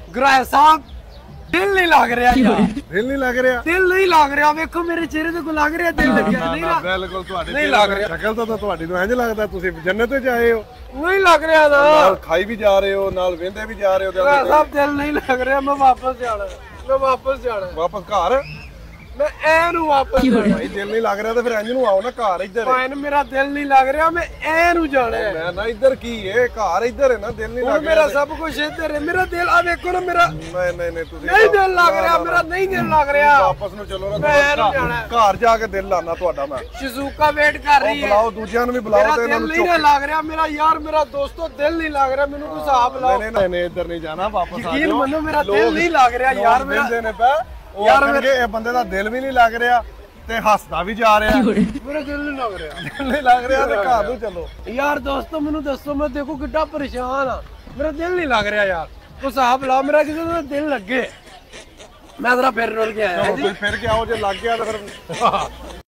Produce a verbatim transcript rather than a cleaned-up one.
ਗਰਾਇਆ ਸਾਹਿਬ ਦਿਲ ਨਹੀਂ ਲੱਗ ਰਿਹਾ ਯਾਰ। ਦਿਲ ਨਹੀਂ ਲੱਗ ਰਿਹਾ? ਦਿਲ ਨਹੀਂ ਲੱਗ ਰਿਹਾ, ਵੇਖੋ ਮੇਰੇ ਚਿਹਰੇ ਤੇ ਕੋ ਲੱਗ ਰਿਹਾ ਦਿਲ ਲੱਗਿਆ ਨਹੀਂ ਨਾ। ਬਿਲਕੁਲ ਤੁਹਾਡੇ ਨਹੀਂ ਲੱਗ ਰਿਹਾ। ਸ਼ਕਲ ਤਾਂ ਤੁਹਾਡੀ ਨੂੰ ਇੰਜ ਲੱਗਦਾ ਤੁਸੀਂ ਜੰਨਤ ਵਿੱਚ ਆਏ ਹੋ। ਨਹੀਂ ਲੱਗ ਰਿਹਾ ਨਾ। ਨਾਲ ਖਾਈ ਵੀ ਜਾ ਰਹੇ ਹੋ, ਨਾਲ ਵੇਂਦੇ ਵੀ ਜਾ ਰਹੇ ਹੋ। ਗਰਾਇਆ ਸਾਹਿਬ ਦਿਲ ਨਹੀਂ ਲੱਗ ਰਿਹਾ, ਮੈਂ ਵਾਪਸ ਜਾਣਾ, ਮੈਂ ਵਾਪਸ ਜਾਣਾ, ਵਾਪਸ ਘਰ? ਮੈਂ ਐ ਨੂੰ ਵਾਪਸ ਜਾਣਾ। ਭਾਈ ਦਿਲ ਨਹੀਂ ਲੱਗ ਰਿਹਾ ਤੇ ਫਿਰ ਇੰਜ ਨੂੰ ਆਓ ਨਾ ਘਰ ਇੱਧਰ। ਭਾਈ ਮੇਰਾ ਦਿਲ ਨਹੀਂ ਲੱਗ ਰਿਹਾ, ਮੈਂ ਐ ਨੂੰ ਜਾਣਾ ਹੈ। ਮੈਂ ਨਾ ਇੱਧਰ ਕੀ ਏ, ਘਰ ਇੱਧਰ ਹੈ ਨਾ, ਦਿਲ ਨਹੀਂ ਲੱਗ ਰਿਹਾ। ਮੇਰਾ ਸਭ ਕੁਝ ਇੱਧਰ ਹੈ, ਮੇਰਾ ਦਿਲ ਆ ਵੇਖੋ ਨਾ ਮੇਰਾ। ਨਹੀਂ ਨਹੀਂ ਨਹੀਂ ਤੁਸੀਂ ਨਹੀਂ ਦਿਲ ਲੱਗ ਰਿਹਾ ਮੇਰਾ, ਨਹੀਂ ਦਿਲ ਲੱਗ ਰਿਹਾ। ਵਾਪਸ ਨੂੰ ਚਲੋ ਨਾ, ਮੈਂ ਨੂੰ ਜਾਣਾ। ਘਰ ਜਾ ਕੇ ਦਿਲ ਲਾਣਾ ਤੁਹਾਡਾ ਮੈਂ। ਸ਼ਿਜ਼ੂਕਾ ਵੇਟ ਕਰ ਰਹੀ ਹੈ। ਬੁਲਾਓ ਦੂਜਿਆਂ ਨੂੰ ਵੀ ਬੁਲਾਓ ਤੇ ਇਹਨਾਂ ਨੂੰ ਚੁੱਪ। ਨਹੀਂ ਲੱਗ ਰਿਹਾ ਮੇਰਾ ਯਾਰ, ਮੇਰਾ ਦੋਸਤੋ ਦਿਲ ਨਹੀਂ ਲੱਗ ਰਿਹਾ, ਮੈਨੂੰ ਕੋਈ ਹਿਸਾਬ ਲਾਓ। ਨਹੀਂ ਨਹੀਂ ਨਹੀਂ ਇੱਧਰ ਨਹੀਂ ਜਾਣਾ, ਵਾਪਸ ਆ ਜਾਓ। ਯਕੀਨ ਮੰਨੋ ਮੇਰਾ ਦਿਲ ਨਹੀਂ ਲੱਗ ਰਿਹਾ ਯਾਰ ਮੇਰਾ। ਨੇ ਪੈ ਯਾਰ ਮੇਰੇ ਇਹ ਬੰਦੇ ਦਾ ਦਿਲ ਵੀ ਨਹੀਂ ਲੱਗ ਰਿਹਾ ਤੇ ਹੱਸਦਾ ਵੀ ਜਾ ਰਿਹਾ। ਮੇਰਾ ਦਿਲ ਨਹੀਂ ਲੱਗ ਰਿਹਾ। ਦਿਲ ਨਹੀਂ ਲੱਗ ਰਿਹਾ ਤੇ ਘਰ ਨੂੰ ਚਲੋ। ਯਾਰ ਦੋਸਤੋ ਮੈਨੂੰ ਦੱਸੋ, ਮੈਂ ਦੇਖੋ ਕਿੱਡਾ ਪਰੇਸ਼ਾਨ ਆ, ਮੇਰਾ ਦਿਲ ਨਹੀਂ ਲੱਗ ਰਿਹਾ ਯਾਰ। ਕੋਈ ਹਿਸਾਬ ਲਾਓ, ਮੇਰਾ ਕਿਸੇ ਦਾ ਦਿਲ ਲੱਗੇ। ਮੈਂ ਜ਼ਰਾ ਫਿਰ ਰੋਲ ਕੇ ਆਇਆ। ਚਲੋ ਤੁਸੀਂ ਫਿਰ ਕੇ ਆਓ, ਜੇ ਲੱਗ ਗਿਆ ਤਾਂ ਫਿਰ